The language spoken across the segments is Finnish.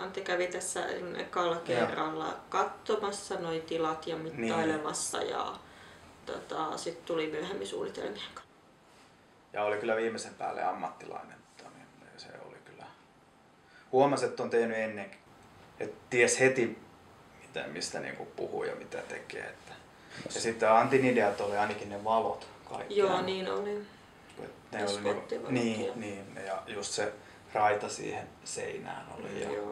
Antti kävi tässä ekalla kerralla katsomassa noi tilat ja mittailemassa niin. Ja sitten tuli myöhemmin suunnitelmien kanssa. Ja oli kyllä viimeisen päälle ammattilainen. Se oli kyllä. Huomasi, että on tehnyt ennenkin. Että ties heti, mistä niinku puhuu ja mitä tekee. Että. Ja sitten Antin ideat oli ainakin ne valot kaikki. Joo, niin oli. Ne oli niin, ja just se raita siihen seinään oli. Ja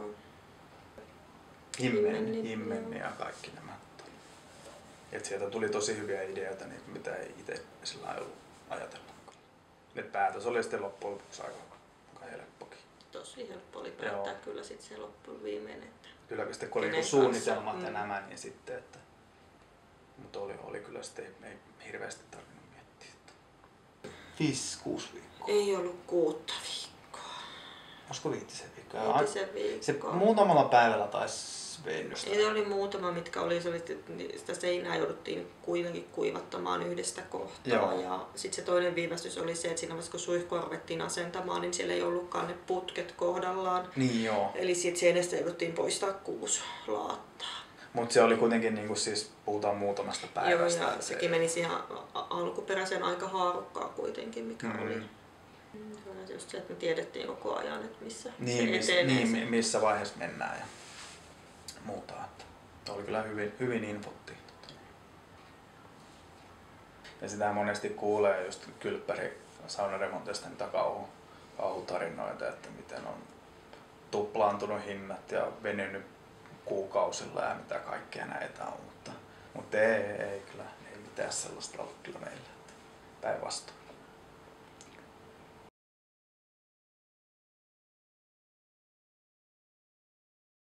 himmenni ja kaikki nämä. Et sieltä tuli tosi hyviä ideoita, niin mitä ei itse sillä lailla ollut ajatellakaan. Et päätös oli sitten loppujen lopuksi aika helppokin. Tosi helppo oli päättää kyllä sitten se loppujen viimein. Että kyllä sitten kun oli suunnitelmat ja nämä, niin sitten, että mutta oli kyllä sitten ei hirveästi tarvinnut miettiä. 5-6 viikkoa. Ei ollut 6 viikkoa. Olisiko 5 viikkoa? 5 viikkoa. Se muutamalla päivällä taisi vennystä. Ei, oli muutama, mitkä oli, sitä seinää jouduttiin kuitenkin kuivattamaan yhdestä kohtaa. Joo. Ja sitten se toinen viivästys oli se, että siinä vaiheessa kun suihkua ruvettiin asentamaan, niin siellä ei ollutkaan ne putket kohdallaan. Niin joo. Eli siitä seinästä jouduttiin poistaa 6 laattaa. Mutta se oli kuitenkin, niin siis puhutaan muutamasta päivästä. Joo, ja sekin meni siihen alkuperäiseen aika haarukkaan kuitenkin, mikä oli. Se on just se, että me tiedettiin koko ajan, että missä se etenee. Missä vaiheessa mennään ja muuta. Että oli kyllä hyvin infottiin. Ja sitä monesti kuulee just kylppäri saunaremontista niitä kauhutarinoita, että miten on tuplaantunut hinnat ja venynyt kuukausilla ja mitä kaikkea näitä on. Mutta ei kyllä, ei mitään sellaista ollut kyllä meillä. Päinvastoin.